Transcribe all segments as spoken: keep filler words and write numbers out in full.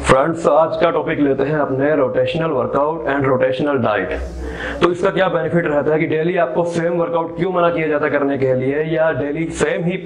Friends, आज का topic लेते हैं अपने rotational workout and rotational diet. तो इसका क्या बेनिफिट रहता है कि डेली आपको सेम वर्कआउट क्यों मना किया जाता है करने के लिए, या डेली सेम ही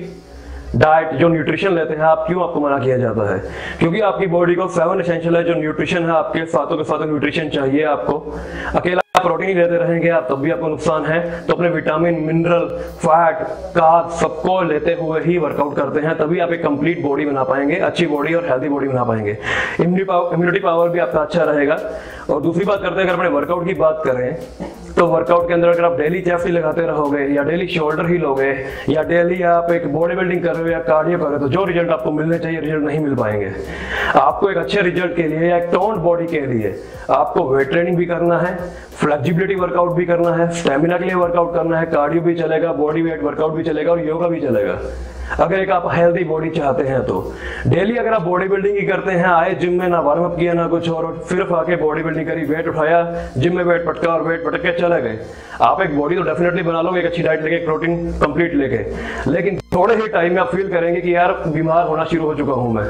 डाइट जो न्यूट्रिशन लेते हैं आप क्यों आपको मना किया जाता है? क्योंकि आपकी बॉडी को सेवन एसेंशियल है जो न्यूट्रिशन है, आपके साथों के साथ न्यूट्रिशन चाहिए आपको। अकेला प्रोटीन ही लेते रहेंगे आप तब भी आपको नुकसान है। तो अपने विटामिन, मिनरल, फैट, कार्ब सबको लेते हुए ही वर्कआउट करते हैं, तभी आप एक कंप्लीट बॉडी बना पाएंगे, अच्छी बॉडी और हेल्दी बॉडी बना पाएंगे। इम्यूनिटी पावर भी आपका अच्छा रहेगा। और दूसरी बात करते हैं, अगर अपने वर्कआउट की बात करें तो वर्कआउट के अंदर अगर आप डेली चेस्ट ही लगाते रहोगे या डेली शोल्डर ही लोगे या डेली आप एक बॉडी बिल्डिंग कर रहे हो या कार्डियो कर रहे हो, तो जो रिजल्ट आपको मिलने चाहिए रिजल्ट नहीं मिल पाएंगे। आपको एक अच्छे रिजल्ट के लिए या एक टोन्ड बॉडी के लिए आपको वेट ट्रेनिंग भी करना है, फ्लेक्सिबिलिटी वर्कआउट भी करना है, स्टेमिना के लिए वर्कआउट करना है, कार्डियो भी चलेगा, बॉडी वेट वर्कआउट भी चलेगा और योगा भी चलेगा। अगर एक आप हेल्दी बॉडी चाहते हैं तो डेली अगर आप बॉडी बिल्डिंग ही करते हैं, आए जिम में ना वार्म अप किया ना कुछ और सिर्फ आके बॉडी बिल्डिंग करी, वेट उठाया, जिम में वेट पटका और वेट पटक के चले गए, आप एक बॉडी तो डेफिनेटली बना लोगे, एक अच्छी डाइट लेके, प्रोटीन कंप्लीट लेके, लेकिन थोड़े ही टाइम में आप फील करेंगे कि यार बीमार होना शुरू हो चुका हूं मैं।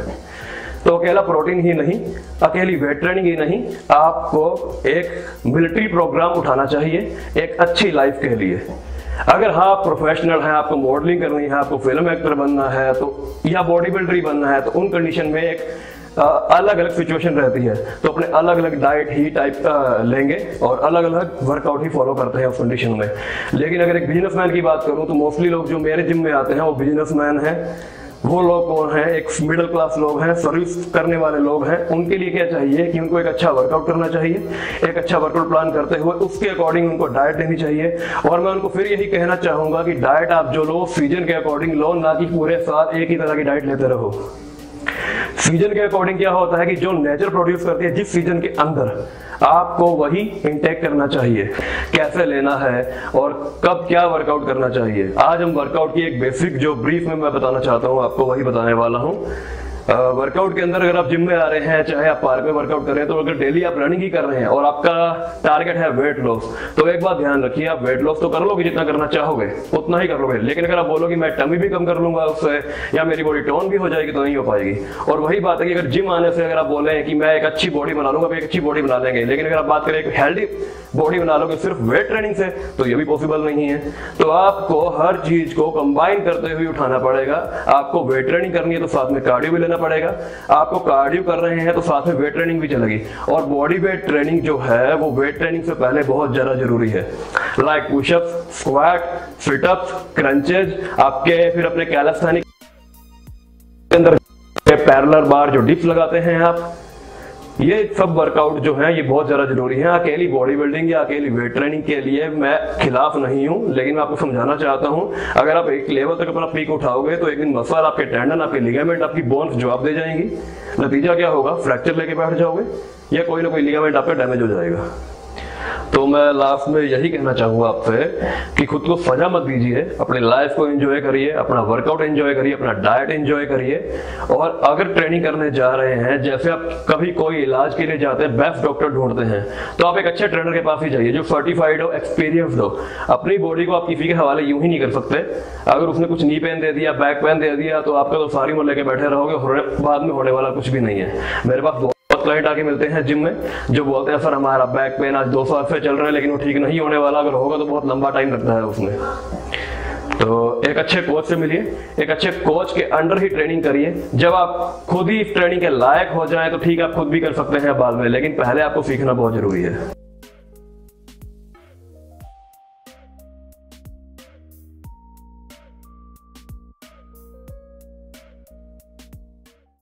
तो अकेला प्रोटीन ही नहीं, अकेली वेट ट्रेनिंग ही नहीं, आपको एक मिलिट्री प्रोग्राम उठाना चाहिए एक अच्छी लाइफ के लिए। अगर हाँ आप प्रोफेशनल हैं, आपको मॉडलिंग करनी है, आपको फिल्म एक्टर बनना है तो या बॉडी बिल्डर ही बनना है, तो उन कंडीशन में एक अलग अलग सिचुएशन रहती है, तो अपने अलग अलग डाइट ही टाइप लेंगे और अलग अलग वर्कआउट ही फॉलो करते हैं उस कंडीशन में। लेकिन अगर एक बिजनेसमैन की बात करूं तो मोस्टली लोग जो मेरे जिम में आते हैं वो बिजनेसमैन हैं। वो लोग कौन हैं? एक मिडिल क्लास लोग हैं, सर्विस करने वाले लोग हैं। उनके लिए क्या चाहिए कि उनको एक अच्छा वर्कआउट करना चाहिए, एक अच्छा वर्कआउट प्लान करते हुए उसके अकॉर्डिंग उनको डाइट लेनी चाहिए। और मैं उनको फिर यही कहना चाहूंगा कि डाइट आप जो लो सीजन के अकॉर्डिंग लो, ना कि पूरे साल एक ही तरह की डाइट लेते रहो। सीजन के अकॉर्डिंग क्या होता है कि जो नेचर प्रोड्यूस करती है जिस सीजन के अंदर, आपको वही इंटेक करना चाहिए, कैसे लेना है और कब क्या वर्कआउट करना चाहिए। आज हम वर्कआउट की एक बेसिक जो ब्रीफ में मैं बताना चाहता हूं आपको वही बताने वाला हूं। वर्कआउट के अंदर अगर आप जिम में आ रहे हैं, चाहे आप पार्क में वर्कआउट कर रहे हैं, तो अगर डेली आप रनिंग ही कर रहे हैं और आपका टारगेट है वेट लॉस, तो एक बात ध्यान रखिए, आप वेट लॉस तो कर लोगे, जितना करना चाहोगे उतना ही कर लोगे। लेकिन अगर आप बोलोगे मैं टमी भी कम कर लूंगा उससे या मेरी बॉडी टोन भी हो जाएगी, तो नहीं हो पाएगी। और वही बात है कि अगर जिम आने से अगर आप बोले कि मैं एक अच्छी बॉडी बना लूंगा, एक अच्छी बॉडी बना लेंगे, लेकिन अगर आप बात करें एक हेल्दी बॉडी बना लोगे सिर्फ वेट ट्रेनिंग से, तो ये भी पॉसिबल नहीं है। तो आपको हर चीज को कंबाइन करते हुए उठाना पड़ेगा। आपको वेट ट्रेनिंग करनी है तो साथ में कार्डियो भी लेना पड़ेगा, आपको कार्डियो कर रहे हैं तो साथ में वेट ट्रेनिंग भी चलेगी। और बॉडी वेट ट्रेनिंग जो है वो वेट ट्रेनिंग से पहले बहुत ज्यादा जरूरी है, like pushups, squat, situps, crunches, आपके फिर अपने कैलिस्थेनिक के अंदर पैरेलल बार जो डिप्स लगाते हैं आप, ये सब वर्कआउट जो है ये बहुत ज्यादा जरूरी है। अकेली बॉडी बिल्डिंग या अकेली वेट ट्रेनिंग के लिए मैं खिलाफ नहीं हूं, लेकिन मैं आपको समझाना चाहता हूं, अगर आप एक लेवल तक अपना पीक उठाओगे तो एक दिन मसल, आपके टेंडन, आपके लिगामेंट, आपकी बोन्स जवाब दे जाएंगी। नतीजा क्या होगा? फ्रैक्चर लेके बैठ जाओगे या कोई ना कोई लिगामेंट आपका डैमेज हो जाएगा। तो मैं लास्ट में यही कहना चाहूंगा आपसे कि खुद को सजा मत दीजिए, अपने लाइफ को एंजॉय करिए, अपना वर्कआउट एंजॉय करिए, अपना डाइट एंजॉय करिए। और अगर ट्रेनिंग करने जा रहे हैं, जैसे आप कभी कोई इलाज के लिए जाते हैं, बेस्ट डॉक्टर ढूंढते हैं, तो आप एक अच्छे ट्रेनर के पास ही जाइए जो सर्टिफाइड हो, एक्सपीरियंस्ड हो। अपनी बॉडी को आप किसी के हवाले यूं ही नहीं कर सकते। अगर उसने कुछ नी पेन दे दिया, बैक पेन दे दिया, तो आपका तो सारी उम्र लेके बैठे रहोगे, बाद में होने वाला कुछ भी नहीं है। मेरे पास क्लाइंट आके मिलते हैं जिम में जो बोलते हैं सर हमारा बैक पेन आज दो साल से चल रहा है लेकिन वो ठीक नहीं होने वाला, अगर होगा तो बहुत लंबा टाइम लगता है उसमें। तो एक अच्छे कोच से मिलिए, एक अच्छे कोच के अंडर ही ट्रेनिंग करिए। जब आप खुद ही इस ट्रेनिंग के लायक हो जाएं तो ठीक है, आप खुद भी कर सकते हैं बाद में, लेकिन पहले आपको सीखना बहुत जरूरी है।